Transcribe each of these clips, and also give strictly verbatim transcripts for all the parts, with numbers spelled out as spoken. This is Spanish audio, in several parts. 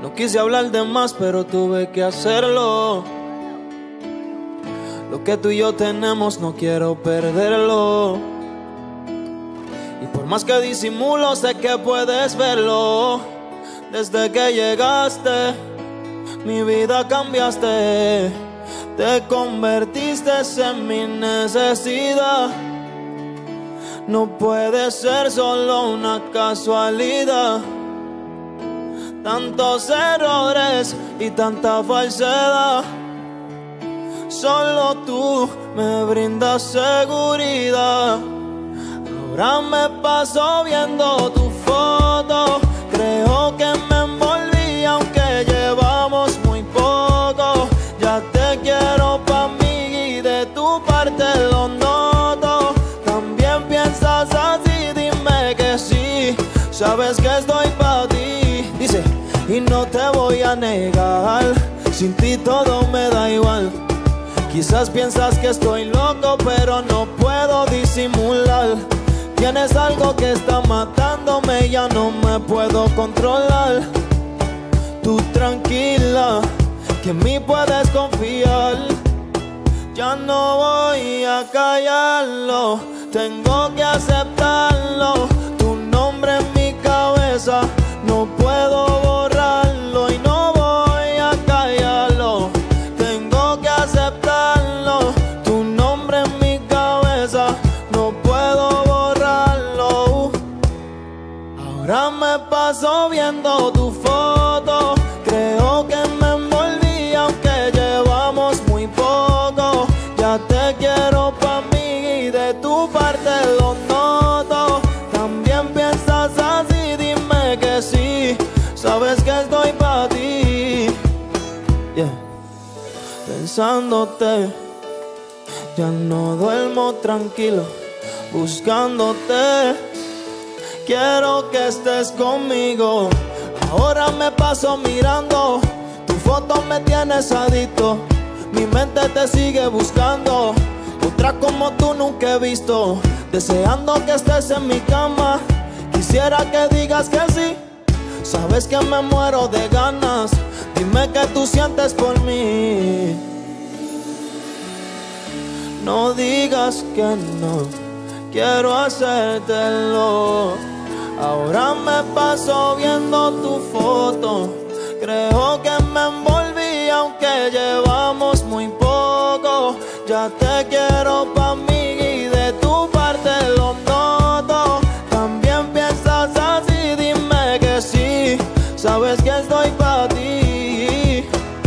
No quise hablar de más, pero tuve que hacerlo. Lo que tú y yo tenemos no quiero perderlo. Y por más que disimulo, sé que puedes verlo. Desde que llegaste, mi vida cambiaste. Te convertiste en mi necesidad. No puede ser solo una casualidad. Tantos errores y tanta falsedad. Solo tú me brindas seguridad. Ahora me paso viendo tu foto. Creo que me envolví aunque llevamos muy poco. Ya te quiero pa' mí y de tu parte lo noto. También piensas así, dime que sí. Sabes que estoy pa' ti. Dice, y no te voy a negar, sin ti todo me da igual. Quizás piensas que estoy loco, pero no puedo disimular. Tienes algo que está matándome, ya no me puedo controlar. Tú tranquila, que en mí puedes confiar. Ya no voy a callarlo, tengo que aceptarlo. Tu nombre en mi cabeza, no puedo borrarlo. Y no voy a callarlo, tengo que aceptarlo. Tu nombre en mi cabeza, no puedo borrarlo. Ahora me paso viendo tu foto. Creo que me envolví aunque llevamos muy poco. Ya te quiero pa' mí y de tu parte lo noto. También piensas así, dime que sí. Sabes que estoy pa' ti. Yeah. Pensándote, ya no duermo tranquilo, buscándote. Quiero que estés conmigo. Ahora me paso mirando, tu foto me tienes adicto. Mi mente te sigue buscando, otra como tú nunca he visto. Deseando que estés en mi cama, quisiera que digas que sí. Sabes que me muero de ganas, dime que tú sientes por mí. No digas que no, quiero hacértelo. Ahora me paso viendo tu foto. Creo que me envolví aunque llevamos muy poco. Ya te quiero pa' mí y de tu parte lo noto. También piensas así, dime que sí. Sabes que estoy pa' ti.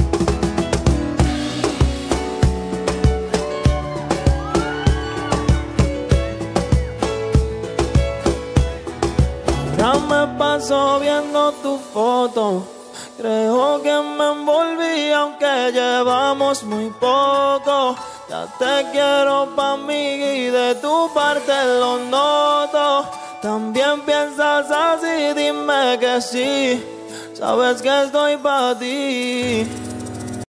Ahora me paso viendo tu foto. Creo que me envolví aunque llevamos muy poco. Ya te quiero pa' mí y de tu parte lo noto. También piensas así, dime que sí. Sabes que estoy pa' ti.